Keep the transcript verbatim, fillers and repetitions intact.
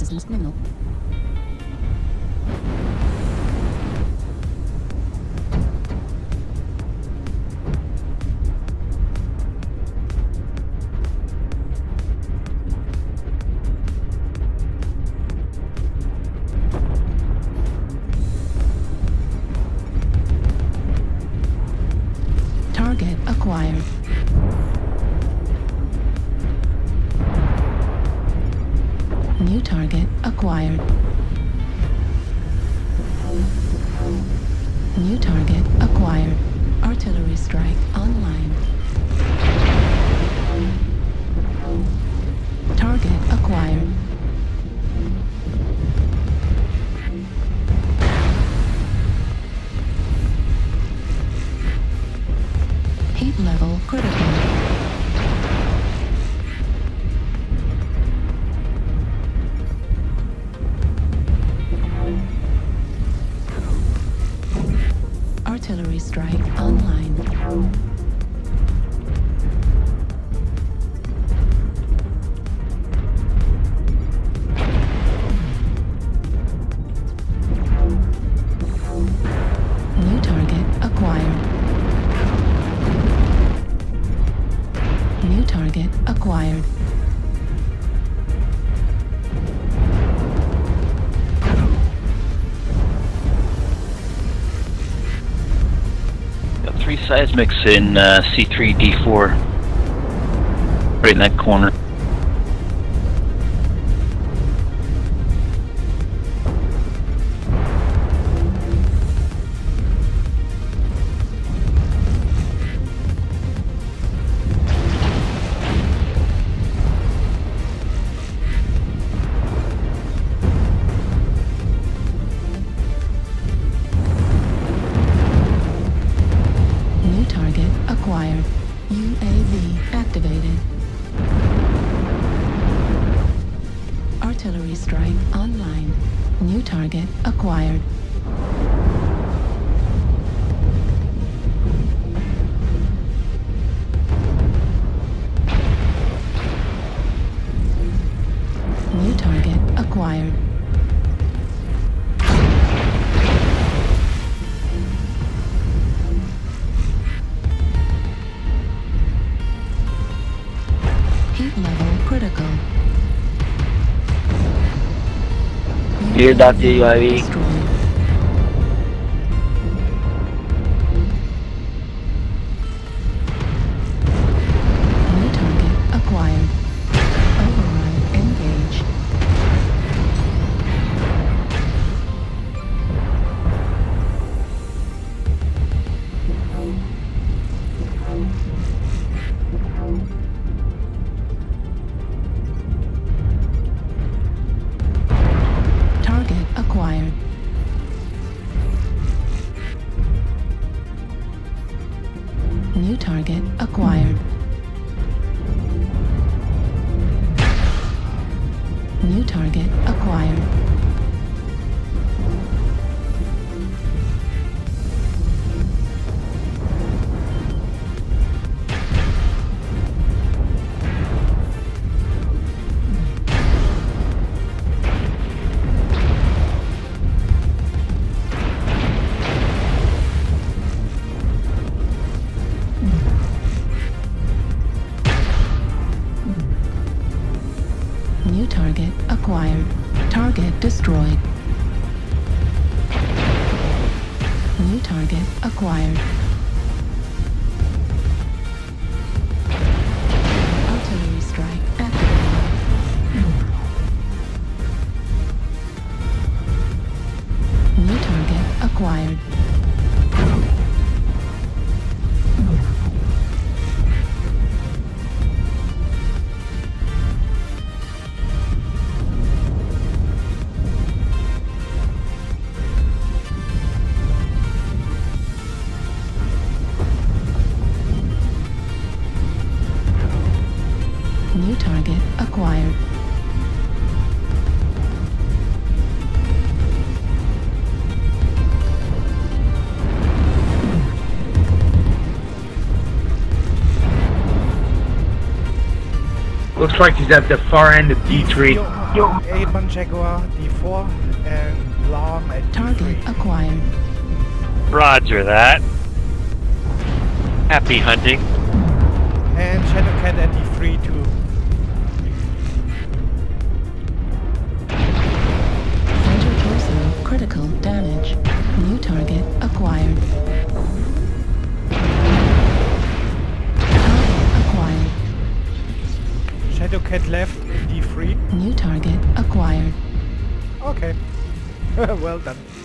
systems nominal. Target acquired. New target acquired. New target acquired. Artillery strike online. Target acquired. Heat level critical. Artillery strike online. New target acquired. New target acquired. Three seismics in uh, C three D four, right in that corner. Acquired. U A V activated. Artillery strike online. New target acquired. New target acquired. Heat level critical. Clear that U A V. Destroyed. New target acquired. Override engaged. Target acquired. New target acquired. New target acquired. New target acquired. Target destroyed. New target acquired. Artillery strike activated. New target acquired. New target acquired. Looks like he's at the far end of D three. Avon Jaguar D four and Lam at D Target three. acquired. Roger that. Happy hunting. And Shadowcat at D three too. Center torso critical damage. New target acquired. Target acquired. Shadowcat left in D three. New target acquired. Okay. Well done.